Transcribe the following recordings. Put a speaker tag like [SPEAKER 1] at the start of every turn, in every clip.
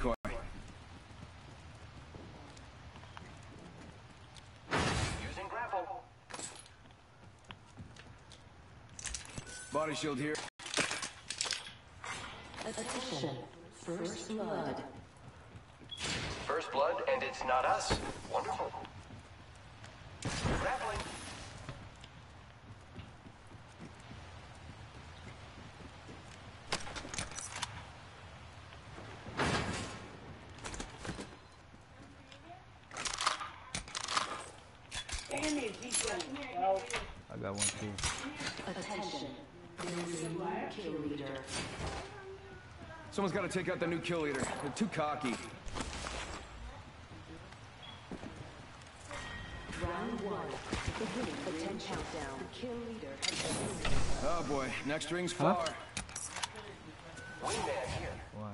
[SPEAKER 1] decoy.
[SPEAKER 2] Using grapple.
[SPEAKER 1] Body shield here.
[SPEAKER 3] Attention. First blood.
[SPEAKER 2] First blood, and it's not us. Wonderful. Grappling.
[SPEAKER 4] I got one too.
[SPEAKER 3] Attention. There's a new kill leader.
[SPEAKER 1] Someone's got to take out the new kill leader. They're too cocky.
[SPEAKER 3] Round 1. Beginning the 10 countdown. The kill leader has been.
[SPEAKER 1] Oh boy, next ring's far.
[SPEAKER 2] Wingman here.
[SPEAKER 4] Why?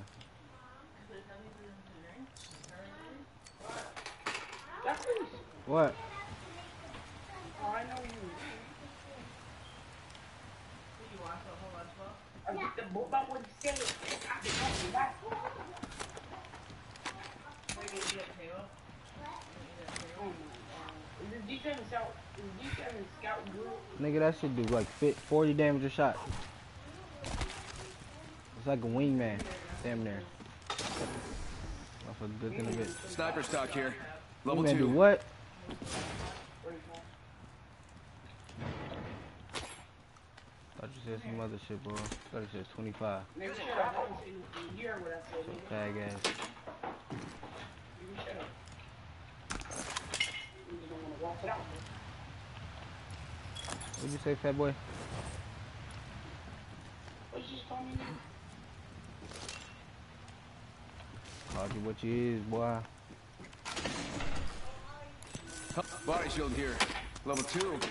[SPEAKER 4] What?
[SPEAKER 5] Oh, I know you. I get the book about what he said. I can help you back. Is the D7 scout good?
[SPEAKER 4] Nigga, that shit do like 40 damage a shot. It's like a wingman. Damn near. Off a good thing a bit.
[SPEAKER 1] Sniper stock here. Level
[SPEAKER 4] Wingman
[SPEAKER 1] 2.
[SPEAKER 4] do what? Thought you said some other shit, bro. Thought you said 25.
[SPEAKER 2] Using grapple.
[SPEAKER 5] You heard what I said, nigga.
[SPEAKER 4] Tag ass.
[SPEAKER 5] You shut up. You just don't want to walk it out, man.
[SPEAKER 4] What'd you say, fat boy?
[SPEAKER 5] What you just told me, nigga?
[SPEAKER 4] Called you what you is, boy.
[SPEAKER 1] Body shield here. Level 2.
[SPEAKER 3] Dim.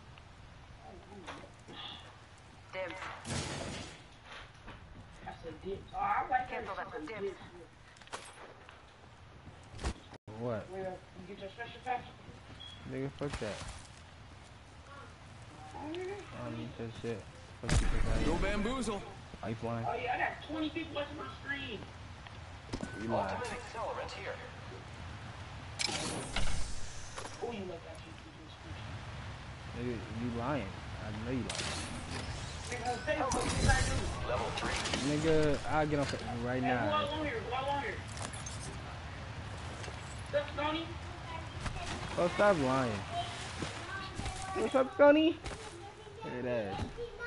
[SPEAKER 5] I said dip. Oh, I like
[SPEAKER 3] Cancel that for dip.
[SPEAKER 4] What?
[SPEAKER 5] Where you get your special package?
[SPEAKER 4] Nigga, fuck that.
[SPEAKER 5] Oh, nigga.
[SPEAKER 4] I don't need that shit. Fuck you, fuck
[SPEAKER 1] Go
[SPEAKER 4] out
[SPEAKER 1] bamboozle.
[SPEAKER 4] Lifeline.
[SPEAKER 5] Oh, yeah, I got 20 people watching my stream.
[SPEAKER 4] You lying.
[SPEAKER 2] Ultimate accelerant here.
[SPEAKER 5] Oh, you like that shit.
[SPEAKER 4] Nigga, you lying. I know you lying.
[SPEAKER 2] Level 3.
[SPEAKER 4] Nigga, I'll get off it right
[SPEAKER 5] Hey,
[SPEAKER 4] now.
[SPEAKER 5] go along here. What's up, Tony?
[SPEAKER 4] Oh, stop lying. What's up, Sonny? Look at that.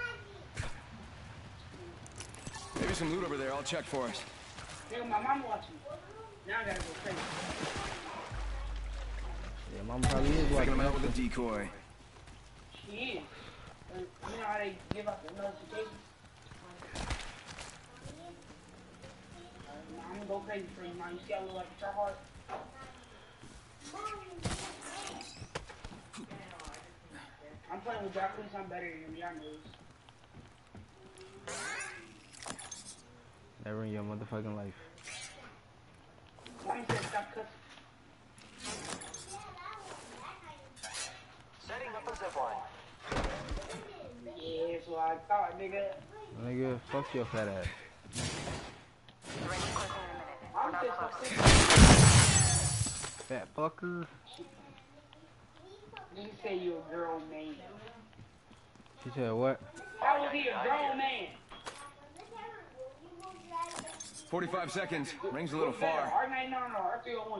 [SPEAKER 1] Maybe some loot over there. I'll check for us.
[SPEAKER 5] Nigga, my mom watching. Now I gotta go crazy.
[SPEAKER 4] Yeah, mama probably is
[SPEAKER 1] Taking
[SPEAKER 4] watching
[SPEAKER 1] them out
[SPEAKER 4] that.
[SPEAKER 1] with a decoy.
[SPEAKER 5] She is. You know how they give out the notifications? I'm gonna go crazy for you, man. You see I look like a tryhard? I'm playing with Jacqueline, so I'm better than y'all knows.
[SPEAKER 4] Never in your motherfucking life.
[SPEAKER 5] Mommy said stop cussing.
[SPEAKER 2] Setting up a zipline.
[SPEAKER 5] Yeah, so I thought, nigga.
[SPEAKER 4] Nigga, fuck your fat ass.
[SPEAKER 5] I'm just so sick.
[SPEAKER 4] Fat fucker.
[SPEAKER 5] You say you're a girl man.
[SPEAKER 4] She said what?
[SPEAKER 5] How was he a grown man?
[SPEAKER 1] 45 seconds. Ring's a little far.
[SPEAKER 5] R99 or R301?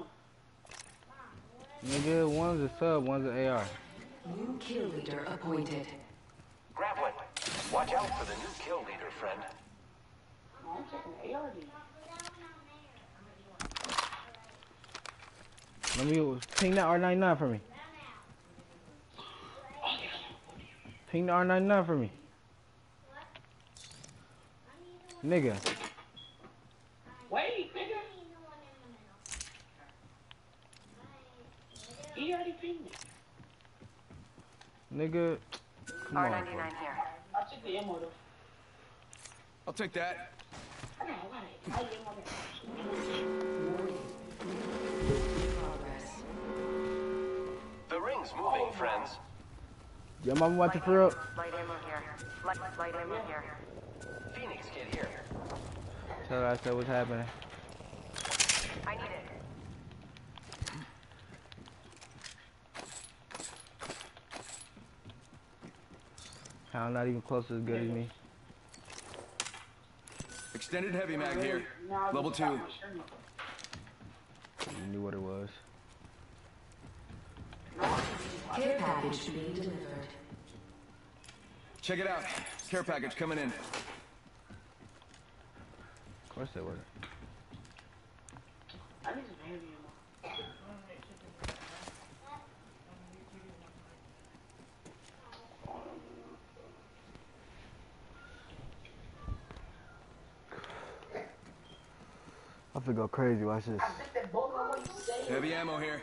[SPEAKER 4] Nigga, one's a sub, one's an AR.
[SPEAKER 3] New kill leader appointed.
[SPEAKER 2] Grappling. Watch out for the new kill leader, friend.
[SPEAKER 5] No, I'm taking the AR dude.
[SPEAKER 4] Let me ping that R99 for me. Ping the R99 for me. Nigga.
[SPEAKER 5] Wait, nigga. He already pinged me.
[SPEAKER 4] Nigga. Come on, bro.
[SPEAKER 3] R99 here.
[SPEAKER 5] I'll take the ammo though.
[SPEAKER 1] I'll take that.
[SPEAKER 5] I got it. I'll get ammo.
[SPEAKER 3] Progress.
[SPEAKER 2] The ring's moving, friends.
[SPEAKER 4] Your mama watching for real?
[SPEAKER 3] Light ammo here. Light ammo here.
[SPEAKER 2] Phoenix Kid here.
[SPEAKER 4] Tell her I said what's happening.
[SPEAKER 3] I need it.
[SPEAKER 4] I'm not even close as good as me.
[SPEAKER 1] Extended heavy mag here. Level 2.
[SPEAKER 4] You knew what it was.
[SPEAKER 3] Care package being delivered.
[SPEAKER 1] Check it out. Care package coming in.
[SPEAKER 4] Of course they were.
[SPEAKER 5] I need some heavy ammo.
[SPEAKER 4] I feel go crazy. Watch this.
[SPEAKER 1] Heavy ammo here.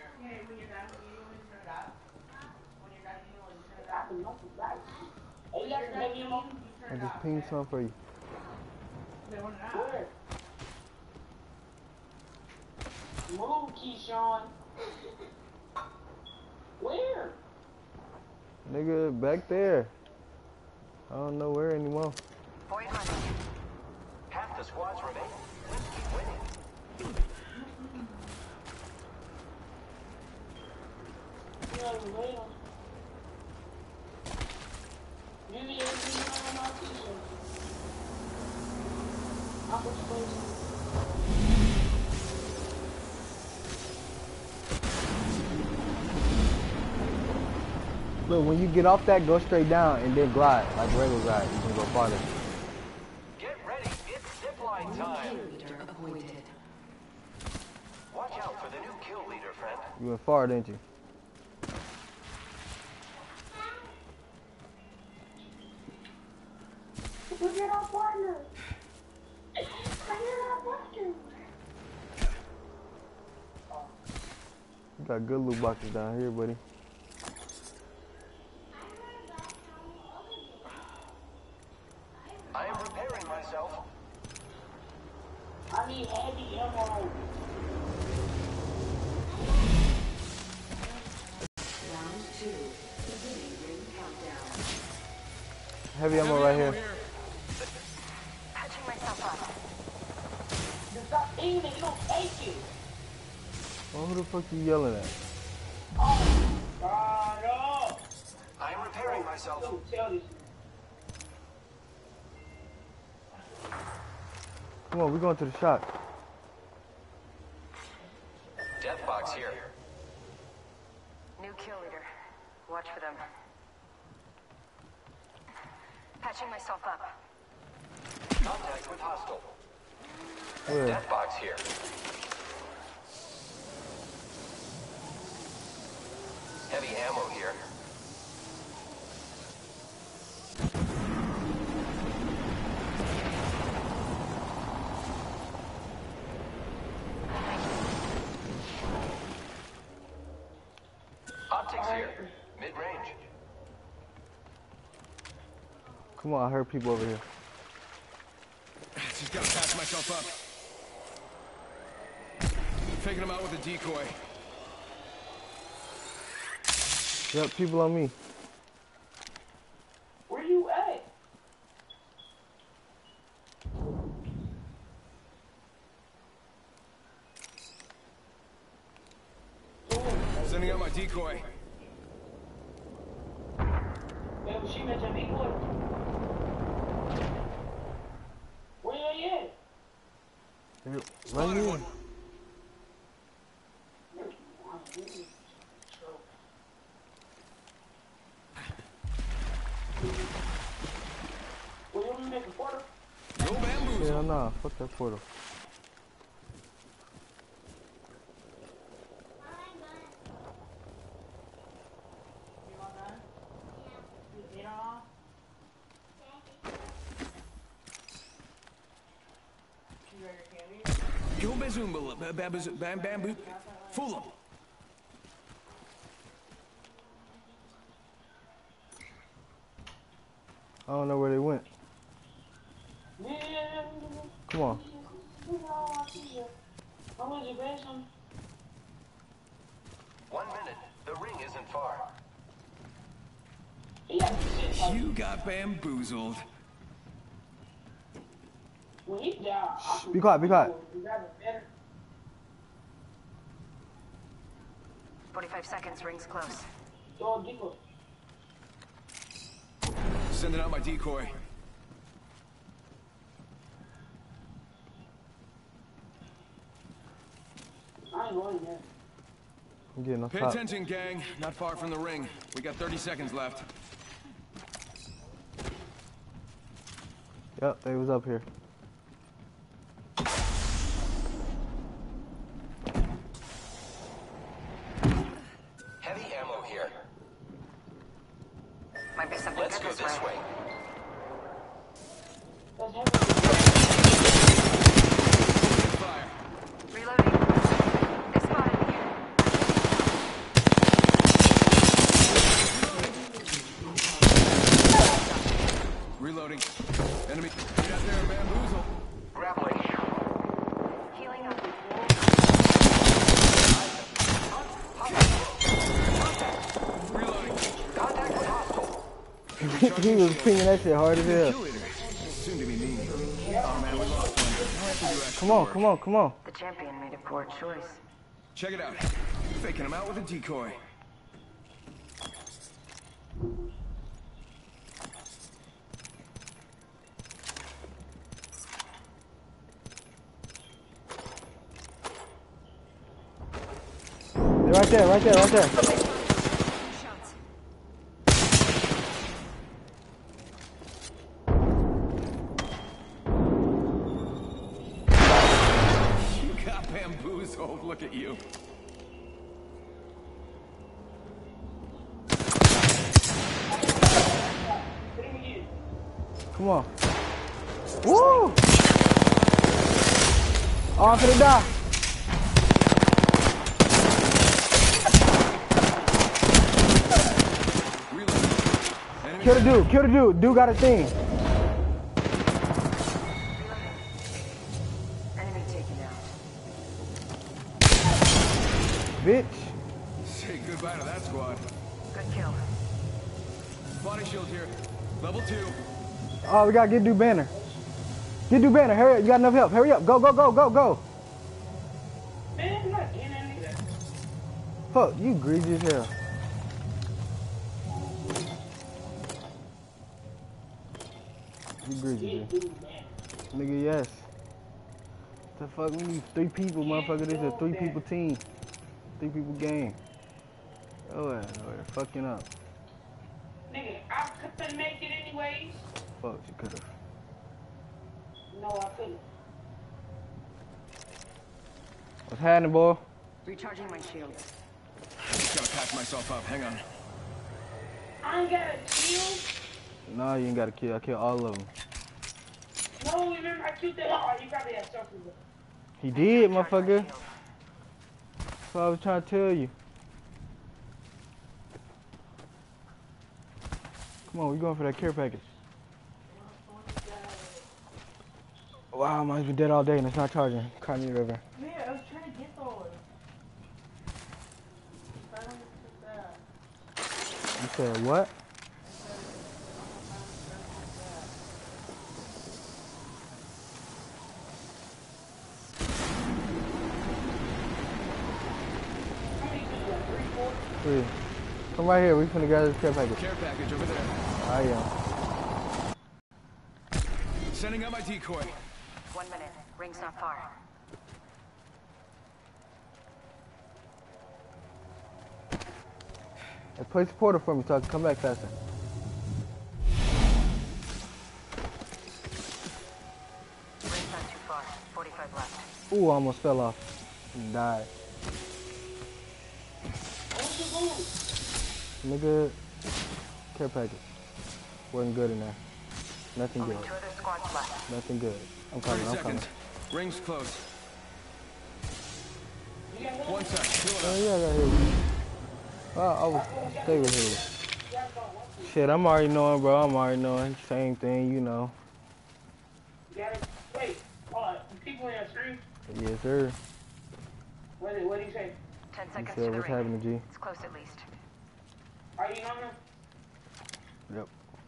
[SPEAKER 4] I just pinged some for you.
[SPEAKER 5] Where? Move, Keyshawn. Where?
[SPEAKER 4] Nigga, back there. I don't know where anymore.
[SPEAKER 3] Boy hunting.
[SPEAKER 2] Half the squads remain. Let's keep winning.
[SPEAKER 5] You know, wait on. You need everything on my T-shirt. I'm going to
[SPEAKER 4] Look, when you get off that, go straight down and then glide, like regular glide. You can go farther.
[SPEAKER 2] Get ready. It's zipline time.
[SPEAKER 3] Kill leader appointed.
[SPEAKER 2] Watch out for the new kill leader, friend.
[SPEAKER 4] You went far, didn't you? You got good loot boxes down here, buddy.
[SPEAKER 2] I am repairing myself.
[SPEAKER 5] I need heavy ammo.
[SPEAKER 3] Round 2. Beginning ring countdown.
[SPEAKER 4] Heavy ammo right here.
[SPEAKER 3] Patching myself up.
[SPEAKER 5] You stop eating it, you don't take it.
[SPEAKER 4] Oh, who the fuck you yelling at?
[SPEAKER 5] God, no.
[SPEAKER 2] I am repairing myself.
[SPEAKER 5] Don't tell this.
[SPEAKER 4] Come on, we're going to the shop.
[SPEAKER 2] Death box here.
[SPEAKER 3] New kill leader. Watch for them. Patching myself up.
[SPEAKER 2] Contact with hostile.
[SPEAKER 4] Where?
[SPEAKER 2] Death box here. Heavy ammo here. Optics here. Mid-range.
[SPEAKER 4] Come on, I heard people over here.
[SPEAKER 1] Just gotta patch myself up. Faking them out with a decoy.
[SPEAKER 4] Yep, people on me.
[SPEAKER 5] Where you at?
[SPEAKER 1] Sending out my decoy.
[SPEAKER 5] Yeah, but she mentioned me, boy. Where you at?
[SPEAKER 4] Right here.
[SPEAKER 5] Well, you want me to make a portal?
[SPEAKER 1] Go bamboozle.
[SPEAKER 4] Hell nah, fuck that portal.
[SPEAKER 5] You want that? Yeah. You know? You ready to candy?
[SPEAKER 1] Go bazoomba, bamboo. Fool 'em.
[SPEAKER 4] I don't know where they went.
[SPEAKER 5] Yeah.
[SPEAKER 4] Come on.
[SPEAKER 5] How much you pay some?
[SPEAKER 2] 1 minute. The ring isn't far.
[SPEAKER 5] Yeah, shit.
[SPEAKER 1] You got bamboozled.
[SPEAKER 5] When he died,
[SPEAKER 4] Be quiet, be quiet.
[SPEAKER 5] You got it better.
[SPEAKER 3] 45 seconds, rings close.
[SPEAKER 5] Yo, Dico.
[SPEAKER 1] Sending out my decoy.
[SPEAKER 5] I ain't going there.
[SPEAKER 4] I'm getting on
[SPEAKER 1] Pay
[SPEAKER 4] top.
[SPEAKER 1] attention, gang. Not far from the ring. We got 30 seconds left.
[SPEAKER 4] Yep, they was up here.
[SPEAKER 2] Heavy ammo here.
[SPEAKER 3] Might be something
[SPEAKER 2] Let's
[SPEAKER 3] good
[SPEAKER 2] go
[SPEAKER 3] this
[SPEAKER 2] this
[SPEAKER 3] way.
[SPEAKER 2] way.
[SPEAKER 5] Let's have a
[SPEAKER 1] Fire.
[SPEAKER 3] Reloading. They spotted me.
[SPEAKER 1] Reloading. Enemy. Get out there, bamboozle.
[SPEAKER 2] Grappling.
[SPEAKER 3] Healing up.
[SPEAKER 1] Reloading.
[SPEAKER 2] Contact with hostile.
[SPEAKER 4] He was pinging that shit hard as hell.
[SPEAKER 1] Kill leader. Soon to be me. Oh man, we lost one. Now I have to do extra
[SPEAKER 4] Come on,
[SPEAKER 1] work.
[SPEAKER 4] come on, come on.
[SPEAKER 3] The champion made a poor choice.
[SPEAKER 1] Check it out. Faking him out with a decoy.
[SPEAKER 4] They're right there, right there, right there.
[SPEAKER 3] Shots.
[SPEAKER 1] You got bamboozled. Look at you.
[SPEAKER 4] Come on. Woo! Oh, I'm finna die.
[SPEAKER 1] Reloading. Enemy.
[SPEAKER 4] Kill the dude, kill the dude. Dude got a thing.
[SPEAKER 3] Enemy taken out.
[SPEAKER 4] Bitch.
[SPEAKER 1] Say goodbye to that squad.
[SPEAKER 3] Good kill.
[SPEAKER 1] Body shield here. Level 2.
[SPEAKER 4] Oh, we gotta get dude banner. Get dude banner, hurry up. You got enough help. Hurry up. Go, go, go, go, go.
[SPEAKER 5] Man, I'm not getting any of that.
[SPEAKER 4] Fuck, you greasy as hell. You greasy, man. Nigga, yes. The fuck, we need 3 people, motherfucker. This is a 3 people team. 3 people game. Oh, yeah, they're fucking up.
[SPEAKER 5] Nigga, I couldn't make it anyways.
[SPEAKER 4] Fuck, you could've.
[SPEAKER 5] No, I couldn't.
[SPEAKER 4] What's happening, boy?
[SPEAKER 3] Recharging my shields.
[SPEAKER 1] Just gotta patch myself up. Hang on.
[SPEAKER 5] I ain't got a shield.
[SPEAKER 4] No, you ain't gotta kill. I kill all of them.
[SPEAKER 5] No, remember I killed that. Oh, you probably have something.
[SPEAKER 4] He did, motherfucker.
[SPEAKER 3] Shield.
[SPEAKER 4] That's what I was trying to tell you. Come on, we going for that care package. Wow, mine's been dead all day and it's not charging. Cry me a river.
[SPEAKER 5] Yeah, I was trying to get those.
[SPEAKER 4] You said what? Three. Come right here. We finna grab this care package.
[SPEAKER 1] Care package over there.
[SPEAKER 4] I am.
[SPEAKER 1] Sending out my decoy.
[SPEAKER 3] 1 minute. Ring's not far.
[SPEAKER 4] Hey, place the portal for me so I can come back faster.
[SPEAKER 3] Ring's not too far. 45 left.
[SPEAKER 4] Ooh, I almost fell off and died. Nigga, care package. Wasn't good in there. Nothing
[SPEAKER 3] Only
[SPEAKER 4] good.
[SPEAKER 3] 2 other squads left.
[SPEAKER 4] Nothing good. I'm
[SPEAKER 1] 30
[SPEAKER 4] coming, I'm coming.
[SPEAKER 1] seconds. Rings close. 1 sec. Heal
[SPEAKER 4] Oh
[SPEAKER 1] it
[SPEAKER 4] yeah, I got hit. I will stay with him. Shit, I'm already knowing, bro. I'm already knowing. Same thing, you know.
[SPEAKER 5] You gotta wait. People in your stream.
[SPEAKER 4] Yes, sir.
[SPEAKER 5] What do you say?
[SPEAKER 3] 10
[SPEAKER 4] You
[SPEAKER 3] seconds to
[SPEAKER 4] said
[SPEAKER 3] the
[SPEAKER 4] what's
[SPEAKER 3] ring.
[SPEAKER 4] happening, G?
[SPEAKER 3] It's close at least.
[SPEAKER 5] Are you on them?
[SPEAKER 4] Yep.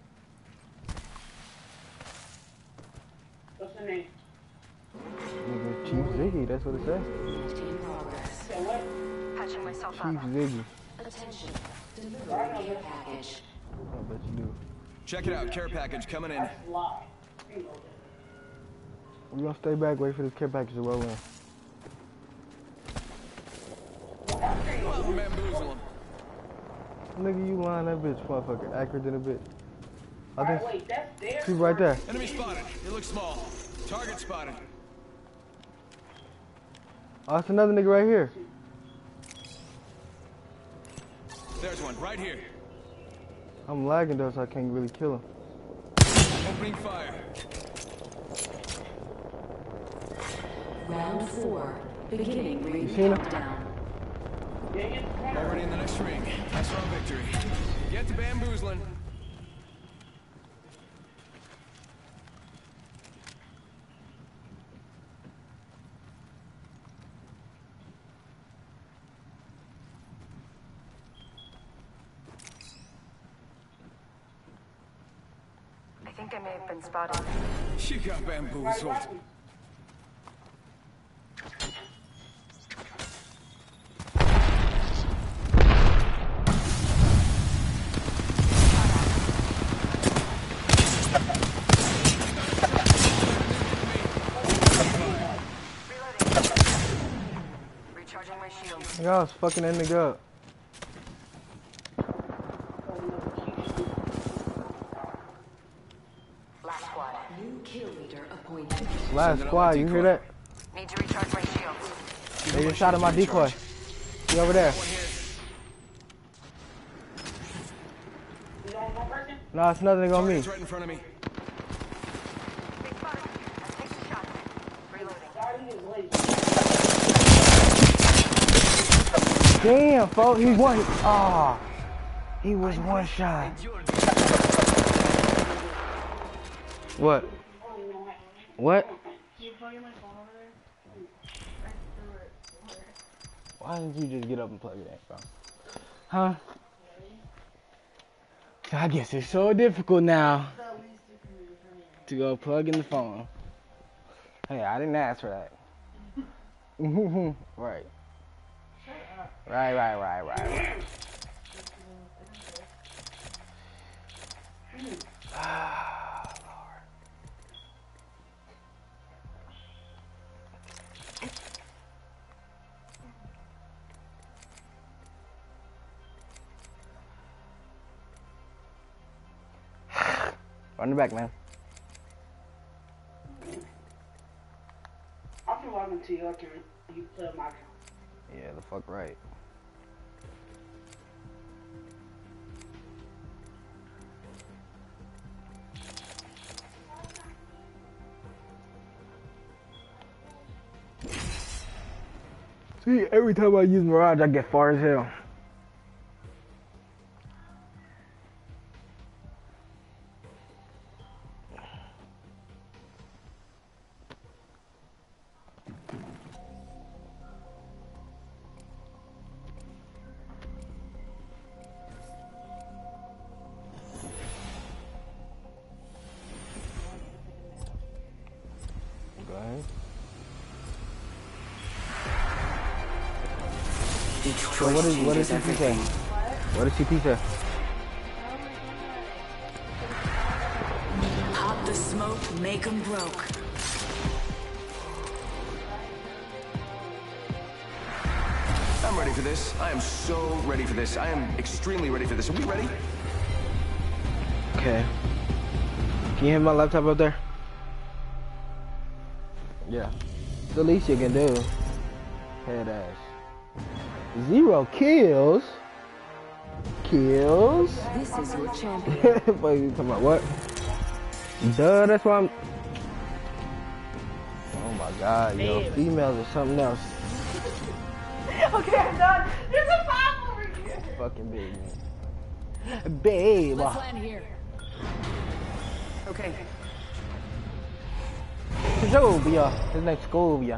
[SPEAKER 5] What's the name?
[SPEAKER 4] Nigga, Chief Ziggy, that's what it says.
[SPEAKER 3] In progress.
[SPEAKER 5] Say what?
[SPEAKER 6] patching myself
[SPEAKER 4] Chief
[SPEAKER 6] up.
[SPEAKER 4] Ziggy.
[SPEAKER 3] Attention. Delivering care package.
[SPEAKER 4] I bet you do.
[SPEAKER 1] Check it out. Care package coming in.
[SPEAKER 5] Lie.
[SPEAKER 4] We're gonna stay back, wait for this care package to roll in.
[SPEAKER 1] Well, bamboozle him.
[SPEAKER 4] Nigga, you lying, that bitch motherfucker accurate than a bitch. I
[SPEAKER 5] Alright,
[SPEAKER 4] think
[SPEAKER 5] wait, that's there.
[SPEAKER 4] she's right there.
[SPEAKER 1] Enemy spotted. It looks small. Target spotted.
[SPEAKER 4] Oh, that's another nigga right here.
[SPEAKER 1] There's one right here.
[SPEAKER 4] I'm lagging though, so I can't really kill him.
[SPEAKER 1] Opening fire.
[SPEAKER 3] Round 4. Beginning ring
[SPEAKER 4] seen him?
[SPEAKER 3] countdown.
[SPEAKER 1] Already in the next ring. That's our victory. Get to bamboozling.
[SPEAKER 6] I think I may have been spotted.
[SPEAKER 1] You got bamboozled.
[SPEAKER 6] Recharging my shields.
[SPEAKER 4] Nigga, I was fucking that nigga up.
[SPEAKER 6] Last squad.
[SPEAKER 3] New kill leader appointed.
[SPEAKER 4] Last
[SPEAKER 1] Sending out
[SPEAKER 4] squad,
[SPEAKER 1] my
[SPEAKER 4] you
[SPEAKER 1] decoy.
[SPEAKER 4] hear that?
[SPEAKER 6] Need to recharge my shields.
[SPEAKER 4] They just shot at my decoy. He over there. Nah, it's another nigga on me.
[SPEAKER 1] Target's right in front of me.
[SPEAKER 6] Big spotted. Let's take some shots. Reloading.
[SPEAKER 4] Damn, folks, he one. Ah, he was one shot. What? What? Why didn't you just get up and plug it in, bro? Huh? I guess it's so difficult now to go plug in the phone. Hey, I didn't ask for that. Right. Right. Ah, Lord. Run it back, man.
[SPEAKER 5] I'm gonna log into your account. You play on my account.
[SPEAKER 4] Yeah, the fuck right. See, every time I use Mirage, I get far as hell. Go ahead. So what is CP say? What does CP say?
[SPEAKER 3] Pop the smoke, make 'em broke.
[SPEAKER 1] I'm ready for this. I am so ready for this. I am extremely ready for this. Are we ready?
[SPEAKER 4] Okay. Can you hit my laptop up there? Yeah. It's the least you can do. Head ass. 0 kills. Kills.
[SPEAKER 3] This is your champion.
[SPEAKER 4] What you talking about? What? Duh, that's why I'm. Oh my god, yo. Females are something else.
[SPEAKER 5] Okay, I'm done. There's a pop over here.
[SPEAKER 4] Fucking big, man. Babe.
[SPEAKER 3] Let's land here.
[SPEAKER 6] Okay.
[SPEAKER 4] Scovia. His name's Scovia.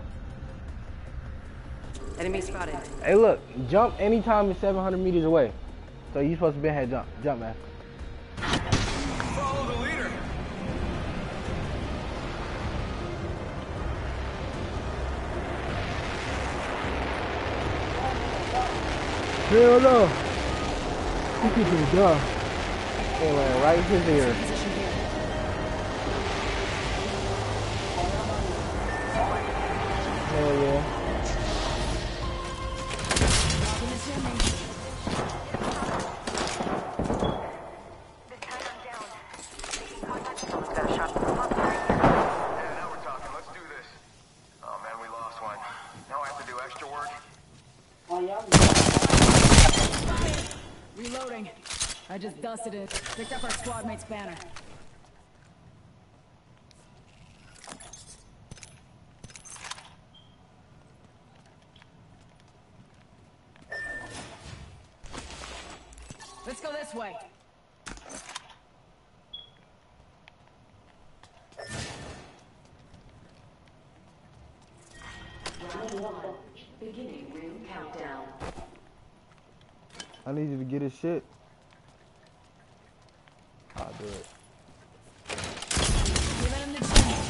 [SPEAKER 6] Enemy spotted.
[SPEAKER 4] Hey, look. Jump anytime it's 700 meters away. So you supposed to be ahead. Jump. Jump, man.
[SPEAKER 1] Follow the leader.
[SPEAKER 4] Hell no. He keeps him dumb. They went right in his ear.
[SPEAKER 3] Position here.
[SPEAKER 4] Hell yeah.
[SPEAKER 3] Nothing is jamming.
[SPEAKER 6] This time I'm down. Making contact. Someone's got a shot.
[SPEAKER 1] Yeah, now we're talking. Let's do this. Oh man, we lost one. Now I have to do extra work.
[SPEAKER 5] Oh, y'all.
[SPEAKER 3] Reloading. I just dusted it. Picked up our squad mate's banner. Let's go this way. Round 1. Beginning ring countdown.
[SPEAKER 4] I need you to get his shit. I'll do it.
[SPEAKER 3] Giving him the chance.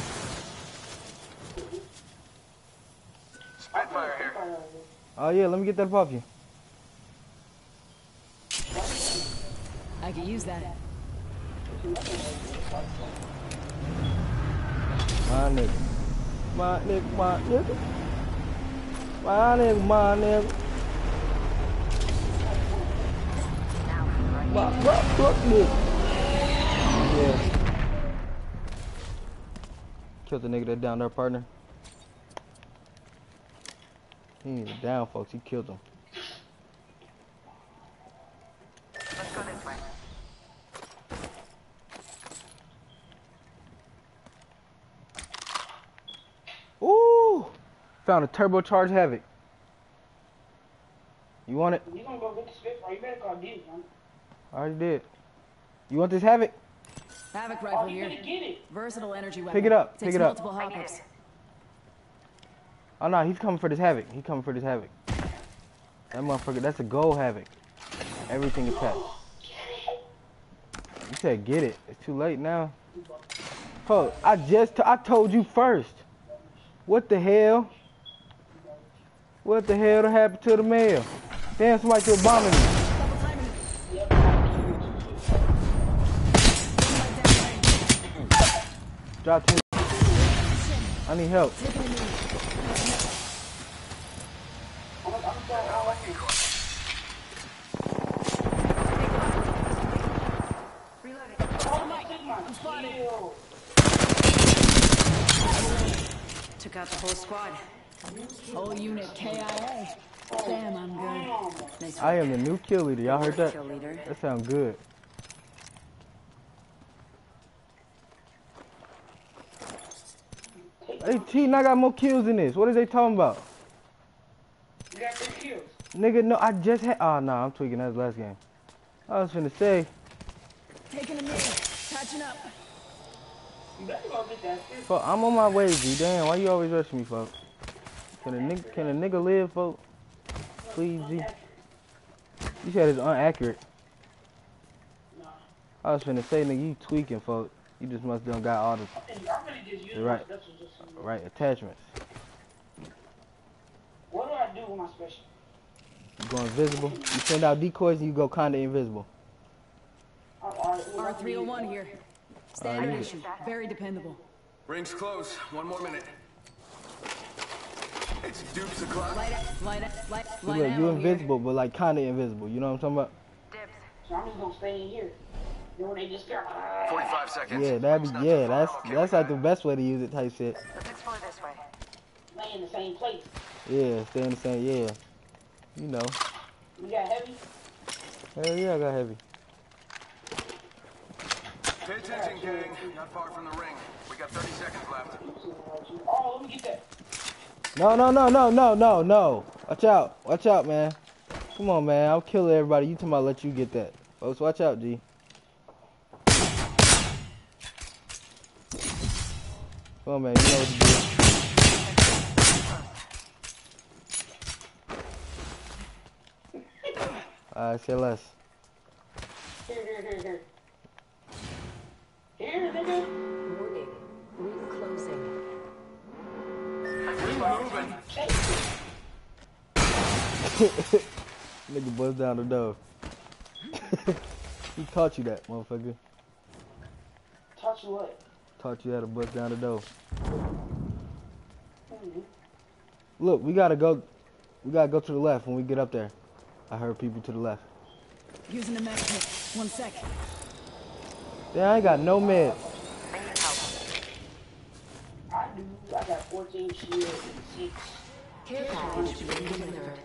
[SPEAKER 1] Spitfire here.
[SPEAKER 4] Oh yeah, let me get that off you.
[SPEAKER 3] I could use that.
[SPEAKER 4] My nigga. My nigga, my nigga. My nigga, my nigga. My nigga. Yeah. Killed the nigga that down there, partner. He ain't even down, folks. He killed him.
[SPEAKER 6] Let's go this way.
[SPEAKER 4] Ooh! Found a turbocharged Havoc. You want it?
[SPEAKER 5] You gonna go get the Spitfire? You better call Diddy, man.
[SPEAKER 4] I already did. You want this Havoc?
[SPEAKER 3] Havoc
[SPEAKER 5] Oh,
[SPEAKER 3] rifle
[SPEAKER 5] you
[SPEAKER 3] here.
[SPEAKER 5] better get it.
[SPEAKER 3] Versatile energy weapon.
[SPEAKER 4] Pick it up,
[SPEAKER 3] Takes
[SPEAKER 4] pick it up.
[SPEAKER 3] multiple hop-ups.
[SPEAKER 4] Oh no, he's coming for this Havoc. He coming for this Havoc. That motherfucker, that's a gold Havoc. Everything attached. You said get it. It's too late now. Oh, I told you first. What the hell? What the hell happened to the mail? Damn, somebody still bombing me. Drop 10. I need help.
[SPEAKER 3] Took out the whole squad. Whole unit KIA. Damn, I'm good. Nice
[SPEAKER 4] I am the new kill leader. Y'all heard that?
[SPEAKER 3] kill leader.
[SPEAKER 4] That sound good. Hey, cheating, I got more kills than this. What is they talking about?
[SPEAKER 5] You got 3 kills.
[SPEAKER 4] Nigga, no, I just had. Oh, nah, I'm tweaking. That's last game. I was finna say.
[SPEAKER 3] Taking a knee. Catching up.
[SPEAKER 5] You better go get that Spitfire.
[SPEAKER 4] Fuck, I'm on my way, G. Damn, why you always rushing me, folks? Can a nigga live, folks? Please, G. You said it's inaccurate.
[SPEAKER 5] Nah.
[SPEAKER 4] I was finna say, nigga, you tweaking, folks. You just must done got all the
[SPEAKER 5] I really just use
[SPEAKER 4] Right.
[SPEAKER 5] my special just some-
[SPEAKER 4] right attachments.
[SPEAKER 5] What do I do with my special?
[SPEAKER 4] You go invisible. You send out decoys and you go kinda invisible.
[SPEAKER 3] R301 here. Standard
[SPEAKER 4] you-
[SPEAKER 3] issue. Very dependable.
[SPEAKER 1] Ring's close. One more minute. It's Dukes o'clock.
[SPEAKER 3] Light
[SPEAKER 4] Look, you
[SPEAKER 3] arrow
[SPEAKER 4] invisible, but like kinda invisible. You know what I'm talking about?
[SPEAKER 6] Dibs.
[SPEAKER 5] So I'm just gonna stay in here. Then when they just go,
[SPEAKER 1] 45 seconds.
[SPEAKER 4] Yeah, that'd
[SPEAKER 1] Ring's
[SPEAKER 4] be
[SPEAKER 1] not
[SPEAKER 4] yeah.
[SPEAKER 1] too far. Okay,
[SPEAKER 4] That's
[SPEAKER 1] we
[SPEAKER 4] like
[SPEAKER 1] got
[SPEAKER 4] the best way to use it type shit.
[SPEAKER 6] Let's explore this way.
[SPEAKER 5] lay in the same place.
[SPEAKER 4] Yeah, stay in the same. Yeah, you know.
[SPEAKER 5] We got heavy.
[SPEAKER 4] Hell yeah, I got heavy.
[SPEAKER 1] Pay attention, gang. Not far from the ring. We got 30 seconds left.
[SPEAKER 5] Oh, let me get that.
[SPEAKER 4] No. Watch out, man. Come on, man. I'll kill everybody. You talking about let you get that. Folks, watch out, G. Come on, man. You know what to do. Alright, say less.
[SPEAKER 5] Here. Here, nigga.
[SPEAKER 3] Warning. Ring closing.
[SPEAKER 4] Nigga bust down the door. He taught you that, motherfucker.
[SPEAKER 5] Taught you what?
[SPEAKER 4] Taught you how to bust down the door.
[SPEAKER 5] Mm-hmm.
[SPEAKER 4] Look, we gotta go to the left when we get up there. I heard people to the left.
[SPEAKER 3] Using the med kit. 1 sec.
[SPEAKER 4] Yeah, I ain't got no meds.
[SPEAKER 6] I need help.
[SPEAKER 5] I do. I got 14 shields and 6.
[SPEAKER 6] Care package being delivered.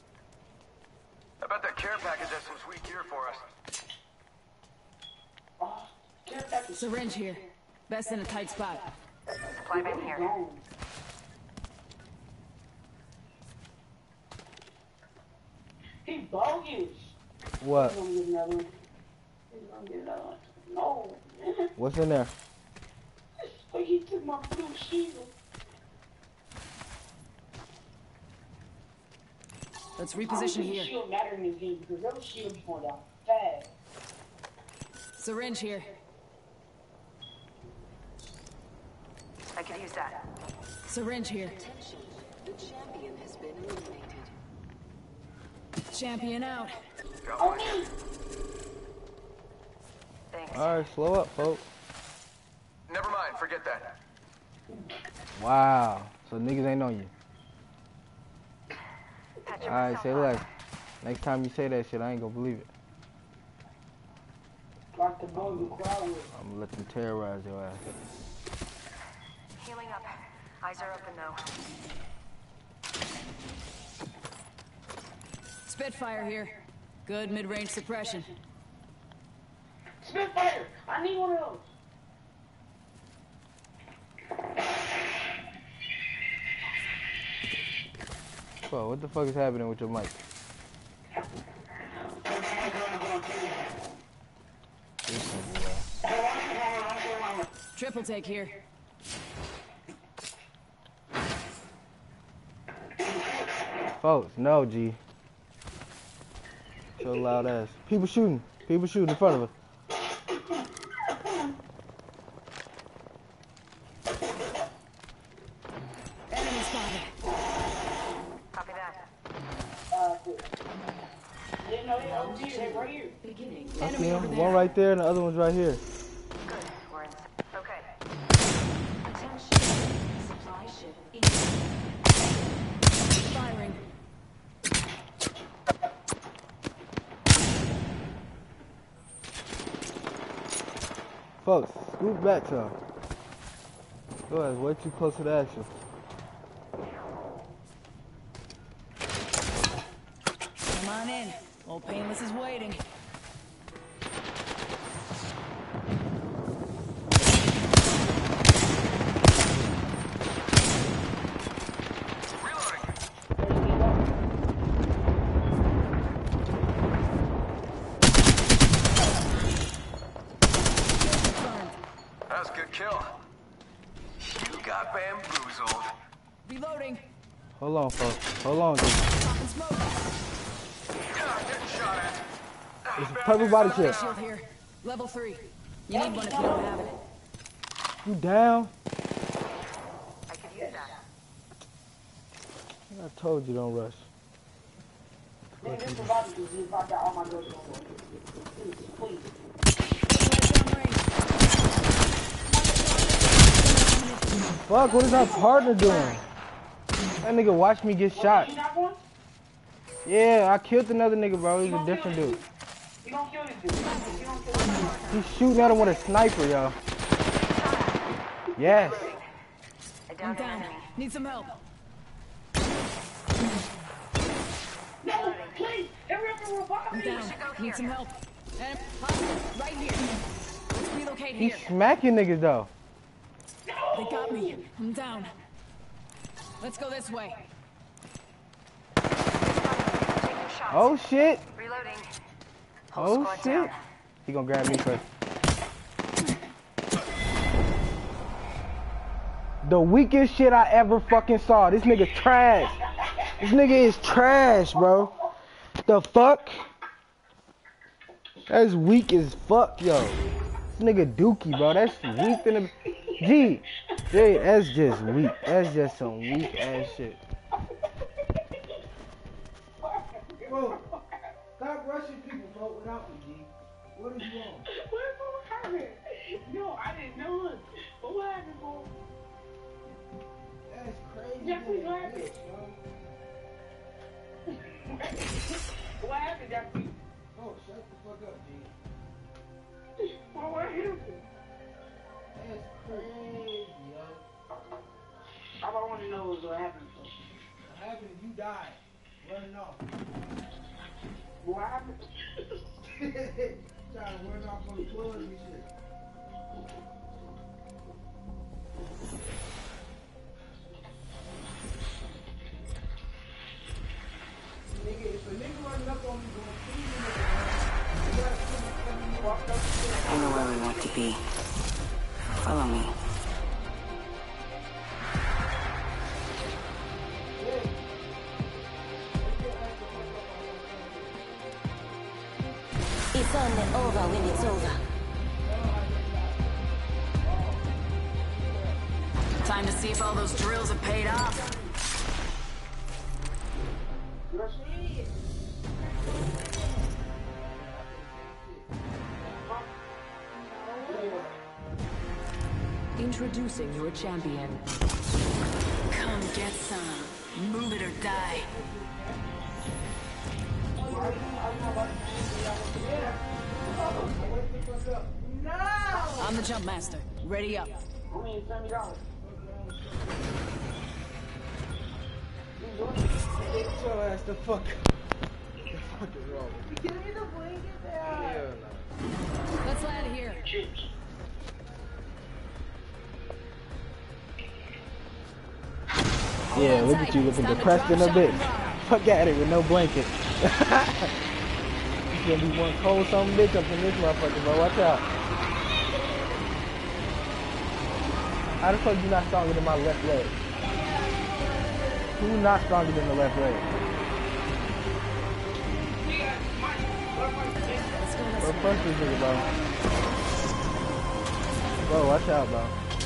[SPEAKER 1] I bet that care package has some sweet gear for us.
[SPEAKER 5] Oh, care package.
[SPEAKER 3] Syringe here. Best in a tight spot.
[SPEAKER 6] Supply bin here.
[SPEAKER 5] Gone. He bogus.
[SPEAKER 4] What?
[SPEAKER 5] He's gonna get another one. He's gonna get another one. No, man.
[SPEAKER 4] What's in there?
[SPEAKER 5] Like he took my blue shield.
[SPEAKER 3] Let's
[SPEAKER 5] I don't
[SPEAKER 3] reposition
[SPEAKER 5] think
[SPEAKER 3] here.
[SPEAKER 5] shield matter in this game because those shields going down fast.
[SPEAKER 3] Syringe here.
[SPEAKER 6] I could use that.
[SPEAKER 3] Syringe here.
[SPEAKER 7] The champion has been eliminated.
[SPEAKER 3] Champion out.
[SPEAKER 1] Got
[SPEAKER 5] Oh,
[SPEAKER 1] one.
[SPEAKER 5] me!
[SPEAKER 6] Thanks.
[SPEAKER 4] Alright, slow up, folks.
[SPEAKER 1] Never mind, forget that.
[SPEAKER 4] Wow. So niggas ain't on you.
[SPEAKER 6] Patch
[SPEAKER 4] Alright,
[SPEAKER 6] yourself
[SPEAKER 4] say
[SPEAKER 6] up.
[SPEAKER 4] less. Next time you say that shit, I ain't gonna believe it.
[SPEAKER 5] Like the boy you cry with.
[SPEAKER 4] I'm gonna let them terrorize your ass.
[SPEAKER 6] Healing up. Eyes are open though.
[SPEAKER 3] Spitfire here. Good mid-range suppression.
[SPEAKER 5] Spitfire! I need one of those.
[SPEAKER 4] Bro, what the fuck is happening with your mic? This nigga, bro.
[SPEAKER 3] Triple take here.
[SPEAKER 4] Folks, no, G. So loud ass. People shooting. People shooting in front of us.
[SPEAKER 3] Enemy spotted.
[SPEAKER 6] Copy that.
[SPEAKER 5] They know they over here, they right here.
[SPEAKER 7] Beginning.
[SPEAKER 4] I see
[SPEAKER 3] Enemy over
[SPEAKER 4] him.
[SPEAKER 3] there.
[SPEAKER 4] One right there and the other one's right here.
[SPEAKER 6] Good. We're in. Okay.
[SPEAKER 7] Attention. Supply ship in.
[SPEAKER 3] Firing.
[SPEAKER 4] Folks, scoot back to him. Go ahead, way too close to the action.
[SPEAKER 3] Come on in. Old Painless is waiting.
[SPEAKER 1] Reloading.
[SPEAKER 3] Confirmed.
[SPEAKER 1] That was a good kill. You got bamboozled.
[SPEAKER 3] Reloading.
[SPEAKER 4] Hold on, folks. Hold on, G.
[SPEAKER 3] Popping smoke.
[SPEAKER 1] Getting shot at.
[SPEAKER 4] It's a purple body check.
[SPEAKER 3] Shield here. Level 3. You need one if you don't have it.
[SPEAKER 4] You down?
[SPEAKER 6] I could use that.
[SPEAKER 4] I told you don't rush.
[SPEAKER 5] Man, this provider can see if I got all my guns on. Please.
[SPEAKER 4] Fuck, what is our partner doing? That nigga watched me get shot.
[SPEAKER 5] You got one?
[SPEAKER 4] Yeah, I killed another nigga, bro. He was a different dude.
[SPEAKER 5] You don't kill this dude. You don't kill this dude.
[SPEAKER 4] He's shooting at him with a sniper, yo. Yes.
[SPEAKER 6] I
[SPEAKER 3] I'm
[SPEAKER 6] downed an
[SPEAKER 3] down.
[SPEAKER 6] enemy.
[SPEAKER 3] Need some help.
[SPEAKER 5] No, please. Hurry up and revive
[SPEAKER 3] I'm
[SPEAKER 5] me.
[SPEAKER 3] down. Need some help. And right here. Let's relocate
[SPEAKER 4] He's
[SPEAKER 3] here.
[SPEAKER 4] smacking niggas, though.
[SPEAKER 3] They got me. I'm down. Let's go this way.
[SPEAKER 6] Taking shots.
[SPEAKER 4] Oh, shit.
[SPEAKER 6] Reloading. Whole
[SPEAKER 4] Oh,
[SPEAKER 6] squad
[SPEAKER 4] shit.
[SPEAKER 6] down.
[SPEAKER 4] He gonna grab me first. The weakest shit I ever fucking saw. This nigga trash. This nigga is trash, bro. The fuck? That's weak as fuck, yo. This nigga dookie, bro. That's weak than a... G, that's just weak. That's just some weak ass shit. What is wrong?
[SPEAKER 5] What happened? No, I didn't know it. But what happened, bro?
[SPEAKER 4] That's crazy.
[SPEAKER 5] Jeffrey, what happened? What happened, Jeffrey?
[SPEAKER 4] Oh, shut the fuck up, G.
[SPEAKER 5] What happened?
[SPEAKER 4] That's crazy, yo.
[SPEAKER 5] All I want to know is what happened.
[SPEAKER 4] What happened is you died. Running off.
[SPEAKER 5] What happened?
[SPEAKER 4] Trying to run off on the floors and shit. Nigga, if a nigga running up on me going 3 minutes, you gotta put me walk up the
[SPEAKER 8] I know where we want to be. Follow me.
[SPEAKER 9] It's only over when it's over.
[SPEAKER 3] Time to see if all those drills have paid off.
[SPEAKER 7] Introducing your champion.
[SPEAKER 3] Come get some. Move it or die. I'm the jump master. Ready up.
[SPEAKER 5] $70.
[SPEAKER 4] Get your ass the fuck up. What the fuck is wrong with you?
[SPEAKER 5] Give me the blanket there.
[SPEAKER 4] Hell no.
[SPEAKER 3] Let's land here.
[SPEAKER 4] Yeah, look at you looking depressed in a bitch. Fuck at it with no blanket. It's gonna be one cold something bitch up in this motherfucker, bro. Watch out. How the fuck you not stronger than my left leg? Who not stronger than the left leg? Bro, fuck this nigga, bro. Bro, watch out, bro.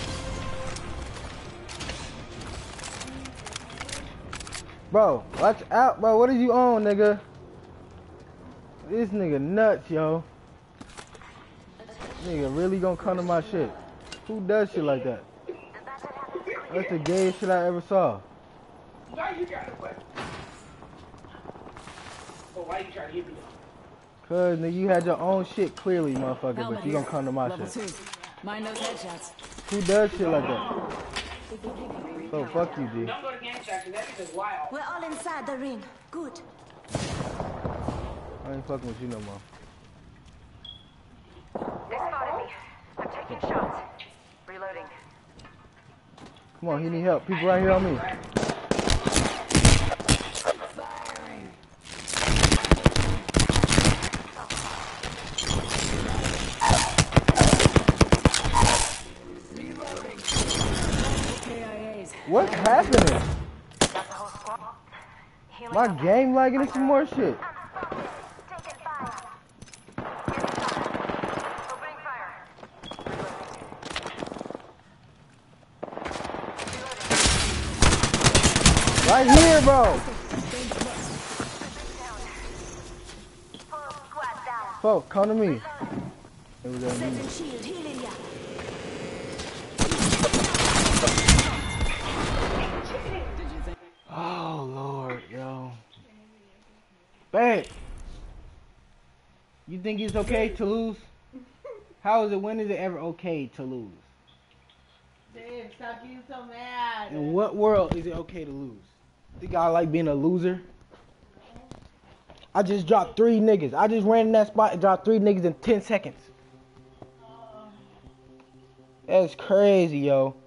[SPEAKER 4] Bro, watch out, bro. What are you on, nigga? This nigga nuts, yo. Nigga really gonna come to my shit. Who does shit like that? That's the gayest shit I ever saw.
[SPEAKER 5] Why you trying to play? Oh, why you trying to hit me?
[SPEAKER 4] Cause nigga, you had your own shit clearly, motherfucker,
[SPEAKER 3] Helmet
[SPEAKER 4] but you
[SPEAKER 3] here.
[SPEAKER 4] gonna come to my
[SPEAKER 3] Level
[SPEAKER 4] shit.
[SPEAKER 3] 2. Mind those headshots.
[SPEAKER 4] Who does shit like that? So fuck you, G.
[SPEAKER 5] Don't go to game section. That is just wild.
[SPEAKER 9] We're all inside the ring. Good.
[SPEAKER 4] I ain't fucking with you no more.
[SPEAKER 6] They spotted me. I'm taking shots. Reloading.
[SPEAKER 4] Come on, he need help. People right here on me.
[SPEAKER 3] KIAs.
[SPEAKER 4] What's happening?
[SPEAKER 6] Got the whole squad. Healing
[SPEAKER 4] My
[SPEAKER 6] up.
[SPEAKER 4] game lagging and some more shit.
[SPEAKER 6] Taking fire. Opening fire.
[SPEAKER 4] Right here, bro.
[SPEAKER 6] Full squad down.
[SPEAKER 4] Folk, come to me. Here we go.
[SPEAKER 9] Setting shield, healing ya.
[SPEAKER 4] Oh, Lord, yo. Babe. You think it's okay to lose? How is it, when is it ever okay to lose?
[SPEAKER 5] Damn, stop getting so mad.
[SPEAKER 4] In what world is it okay to lose? Think I like being a loser? I just dropped 3 niggas. I just ran in that spot and dropped 3 niggas in 10 seconds. That's crazy, yo.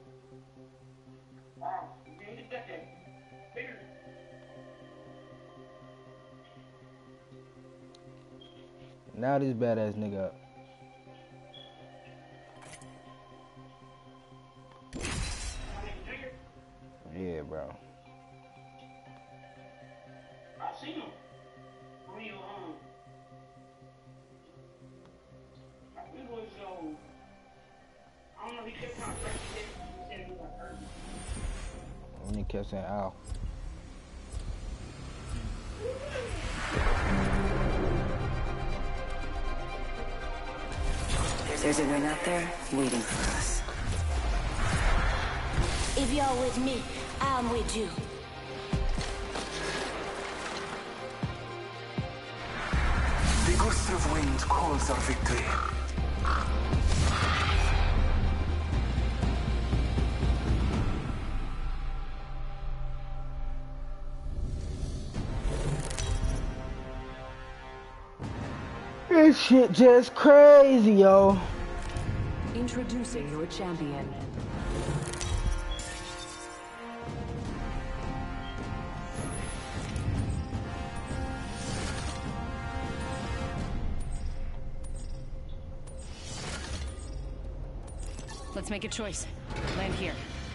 [SPEAKER 4] Now this badass nigga up. Yeah, bro.
[SPEAKER 5] I seen him. When you I think it was I don't know. He kept trying to press it. He said he was hurt.
[SPEAKER 4] And he kept saying, ow.
[SPEAKER 8] There's a ring out there waiting for us.
[SPEAKER 9] If you're with me, I'm with you.
[SPEAKER 10] The gust of wind calls our victory.
[SPEAKER 4] This shit just crazy, yo.
[SPEAKER 7] Introducing your champion.
[SPEAKER 3] Let's make a choice. Land here.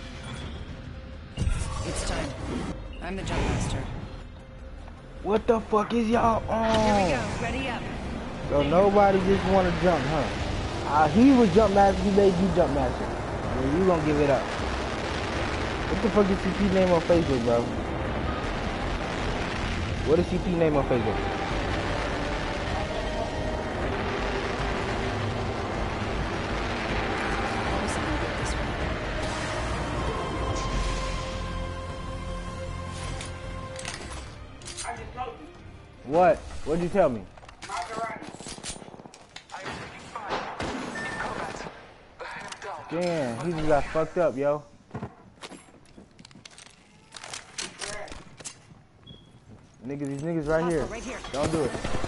[SPEAKER 3] It's time. I'm the jump master.
[SPEAKER 4] What the fuck is y'all on?
[SPEAKER 3] Here we go. Ready up.
[SPEAKER 4] So nobody just want to jump, huh? He was jump master, he made you jump master. And you gonna give it up. What the fuck is CP name on Facebook, bro? What is CP name on Facebook?
[SPEAKER 5] I just told you.
[SPEAKER 4] What? What'd you tell me?
[SPEAKER 5] Maserati.
[SPEAKER 4] Damn, he just got fucked up, yo. Niggas, these niggas right here. Don't do it.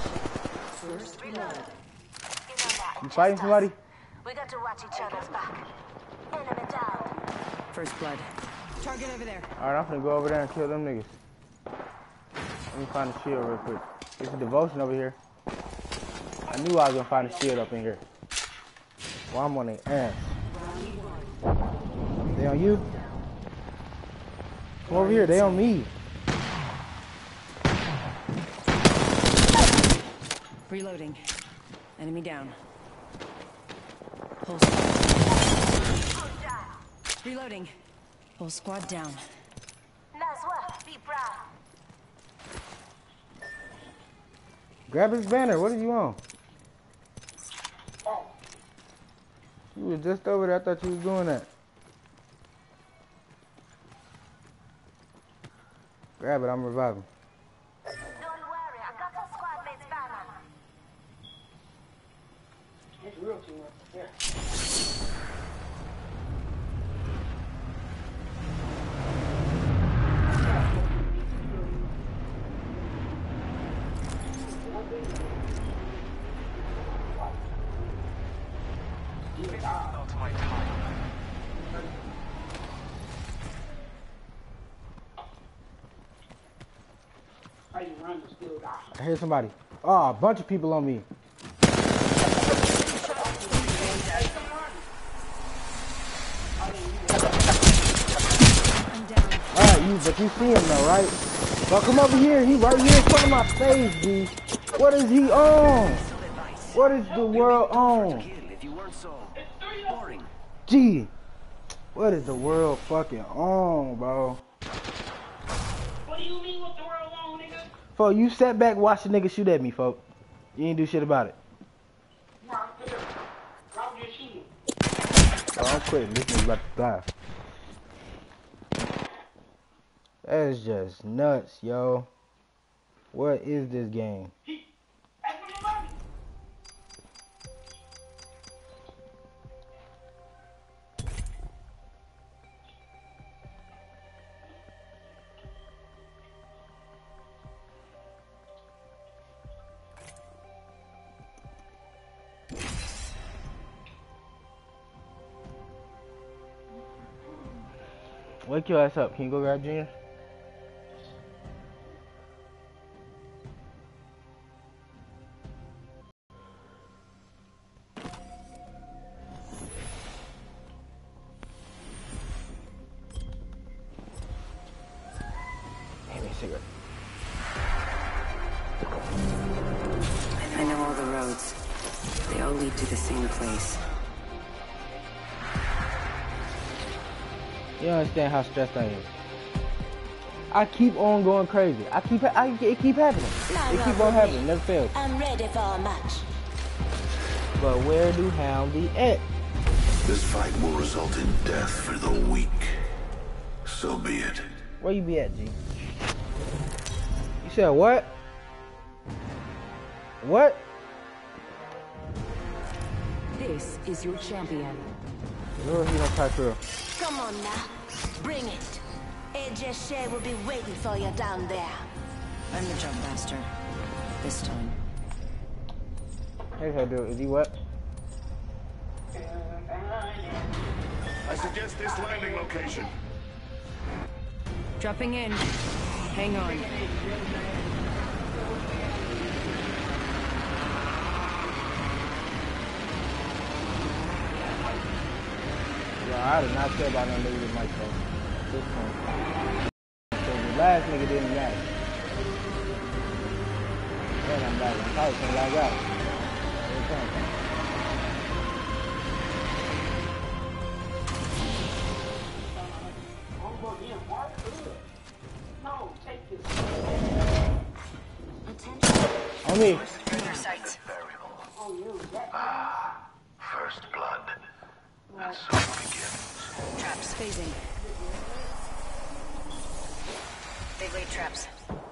[SPEAKER 4] You fighting somebody?
[SPEAKER 9] We got to watch each other's back. Enemy down.
[SPEAKER 3] First blood. Target over there.
[SPEAKER 4] Alright, I'm finna go over there and kill them niggas. Let me find a shield real quick. There's a devotion over here. I knew I was gonna find a shield up in here. Well, I'm on their ass. They on you? Come over here, they on me.
[SPEAKER 3] Reloading. Enemy down. Whole squad. Reloading. Whole squad down.
[SPEAKER 9] Nice work. Be proud.
[SPEAKER 4] Grab his banner, what are you on? You was just over there, I thought you was doing that. Grab it, I'm reviving.
[SPEAKER 9] Don't worry, I got a squad mate's banner.
[SPEAKER 5] It's real too much. Yeah.
[SPEAKER 10] Not my time.
[SPEAKER 5] How you run and still die.
[SPEAKER 4] I hear somebody. Oh, a bunch of people on me. Alright, but you see him though, right? Well, come over here. He right here in front of my face, G. What is he on? What is the world on? G. What is the world fucking on, bro?
[SPEAKER 5] What do you mean with the world on, nigga?
[SPEAKER 4] Fo, you sat back, watched the nigga shoot at me, folk. You ain't do shit about it.
[SPEAKER 5] Nah, drop your shooting.
[SPEAKER 4] Oh, I'm quitting. This nigga about to die. That is just nuts, yo. What is this game?
[SPEAKER 5] That's what you're running.
[SPEAKER 4] Wake your ass up. Can you go grab Junior? Give me a cigarette.
[SPEAKER 8] I know all the roads. They all lead to the same place.
[SPEAKER 4] You don't understand how stressed I am. I keep on going crazy. It keep happening. It keep on happening. Never fails.
[SPEAKER 9] I'm ready for a match.
[SPEAKER 4] But where do Hound be at?
[SPEAKER 11] This fight will result in death for the weak. So be it.
[SPEAKER 4] Where you be at, G? You said what? What?
[SPEAKER 7] This is your champion.
[SPEAKER 4] Lord, he don't pack through.
[SPEAKER 9] Come on now. Bring it. AJ Shea will be waiting for you down there.
[SPEAKER 3] I'm the jump master. This time.
[SPEAKER 4] Here's how to do it. Is he what?
[SPEAKER 11] I suggest this landing location.
[SPEAKER 3] Dropping in. Hang on.
[SPEAKER 4] Yeah, I did not care about no nigga with my phone. This one. So the last nigga didn't matter. Then I'm back. I'm probably gonna lag out. Every time. On me.
[SPEAKER 11] First blood. And so it begins.
[SPEAKER 3] Traps phasing.
[SPEAKER 6] They laid traps.